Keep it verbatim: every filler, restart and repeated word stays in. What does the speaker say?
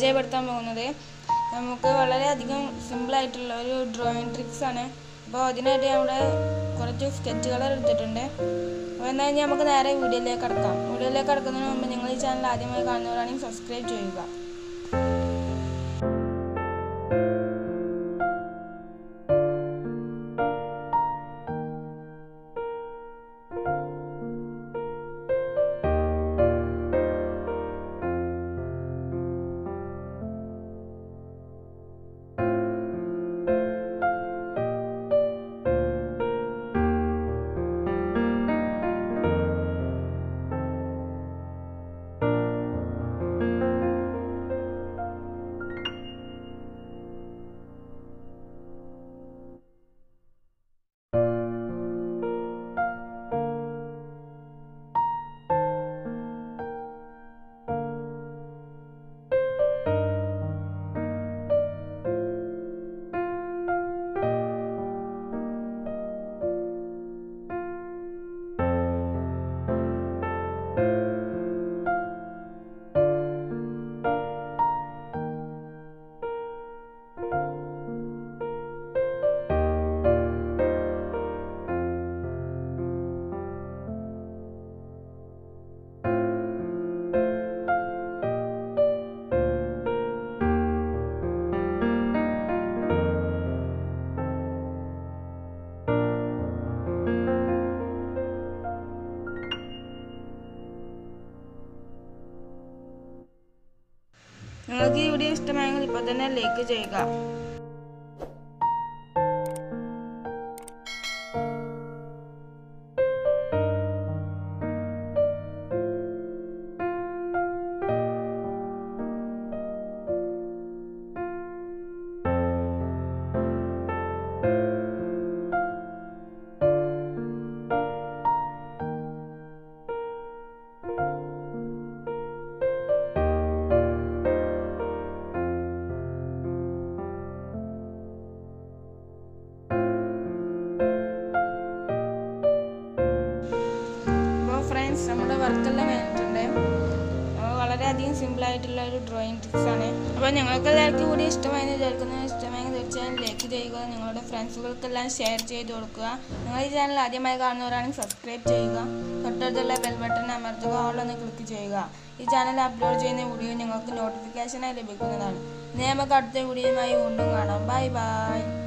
പരിചയപ്പെടുത്താൻ പോകുന്നത് നമുക്ക് വളരെയധികം സിമ്പിളായിട്ടുള്ള ഒരു ഡ്രോയിങ് ട്രിക്സ് ആണ്. അപ്പോൾ അതിനായിട്ട് നമ്മുടെ കുറച്ച് സ്കെച്ച് കളർ എടുത്തിട്ടുണ്ട്. അപ്പോൾ എന്നാൽ ഇനി നമുക്ക് നേരെ വീഡിയോയിലേക്ക് കടക്കാം. വീഡിയോയിലേക്ക് കടക്കുന്നതിന് മുമ്പ് നിങ്ങൾ ഈ ചാനൽ ആദ്യമായി കാണുന്നവരാണെങ്കിൽ സബ്സ്ക്രൈബ് ചെയ്യുക. നിങ്ങൾക്ക് ഈ വീഡിയോ ഇഷ്ടമായെങ്കിൽ ഇപ്പോൾ തന്നെ ലൈക്ക് ചെയ്യുക. ഫ്രണ്ട്സ്, നമ്മുടെ വർക്കെല്ലാം കഴിഞ്ഞിട്ടുണ്ട്. അപ്പോൾ വളരെയധികം സിമ്പിളായിട്ടുള്ള ഒരു ഡ്രോയിങ് ട്രിക്സ് ആണ്. അപ്പോൾ ഞങ്ങൾക്ക് എല്ലാവർക്കും കൂടി ഇഷ്ടമായെന്ന് വിചാരിക്കുന്നത് ഇഷ്ടമായെങ്കിൽ തീർച്ചയായും ലൈക്ക് ചെയ്യുക, നിങ്ങളുടെ ഫ്രണ്ട്സുകൾക്കെല്ലാം ഷെയർ ചെയ്ത് കൊടുക്കുക. നിങ്ങൾ ഈ ചാനൽ ആദ്യമായി കാണുന്നവരാണെങ്കിൽ സബ്സ്ക്രൈബ് ചെയ്യുക, തൊട്ടടുത്തുള്ള ബെൽ ബട്ടൺ അമർത്തുക, ഓളൊന്ന് ക്ലിക്ക് ചെയ്യുക. ഈ ചാനൽ അപ്ലോഡ് ചെയ്യുന്ന വീഡിയോ നിങ്ങൾക്ക് നോട്ടിഫിക്കേഷനായി ലഭിക്കുന്നതാണ്. ഇനി നമുക്ക് അടുത്ത വീഡിയോയുമായി വീണ്ടും കാണാം. Bye by.